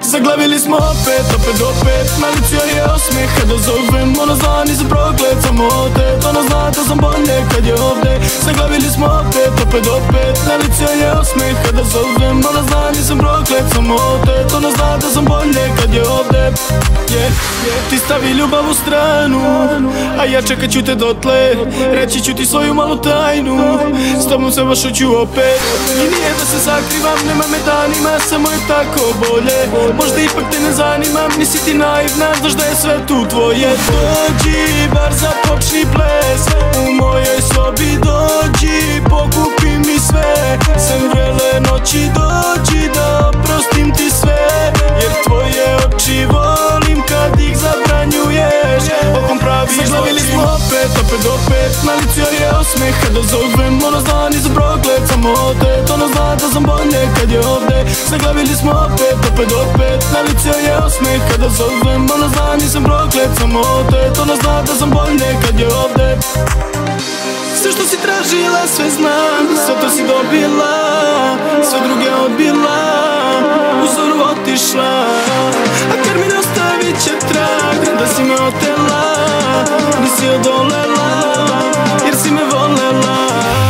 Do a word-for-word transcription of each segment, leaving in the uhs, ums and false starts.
Zaglavili smo opet, opet, opet. Nalicio je osmeh kada zovem. Ona zna nisam proklet, samo otet. Ona zna da sam bolje kad je ovde. Zaglavili smo opet, opet, opet. Nalicio je osmeh kada zovem. Ona zna nisam proklet, samo otet. Ona zna da sam bolje kad je ovde. Yeah, yeah. Ti stavi ljubav u stranu, a ja čekat ću te dotle. Reći ću ti svoju malu tajnu. S tobom se baš hoću opet. I nije da se sakrivam, nema me danima, samo je tako bolje. Možda ipak te ne zanimam, nisi ti naivna, znaš da je sve tu tvoje. Dođi, bar započni ples u mojoj sobi, dođi, pokupi mi sve. Sem vrele noći, dođi da oprostim ti sve. Jer tvoje oči volim kad ih zabranjuješ. Okom praviš zločin. Zaglavili smo opet, opet, opet. Nalicio je osmeh kada zovem. Ona zna nisam proklet, samo otet. Ona zna da sam bolje kad je ovde. Zaglavili smo opet, opet, opet. Nalicio je osmeh kada zovem. Ona zna nisam proklet, samo otet. Ona zna da sam bolje kad je ovde. Sve što si tražila, sve znam. Sve to si dobila, sve druge odbila. U zoru otišla, a termin ostavit će trag. Da si me otela, nisi odolela, jer si me volela.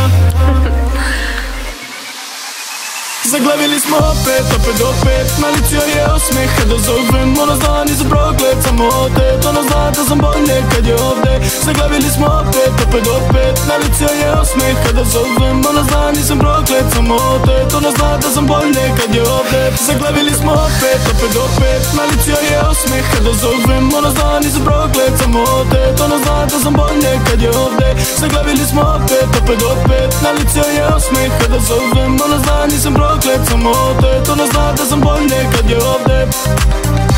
Zaglavili smo opet, opet, opet. Nalicio je osmeh kada zovem. Ona zna nisam proklet, samo otet. Ona zna da sam bolje kad je ovde. Zaglavili smo opet, opet, opet. Nalicio je osmeh kada zovem. Ona zna nisam proklet, samo otet. Ona zna da sam bolje kad je ovde. Zaglavili smo opet, opet, opet. Nalicio je osmeh kada zovem. Ona zna nisam proklet, samo otet. Ona zna da sam bolje kad je ovde. Zaglavili smo opet, opet, opet. Nalicio je osmeh kada zovem. Ona zna nisam proklet, samo otet. Ona zna da sam bolje kad je ovde.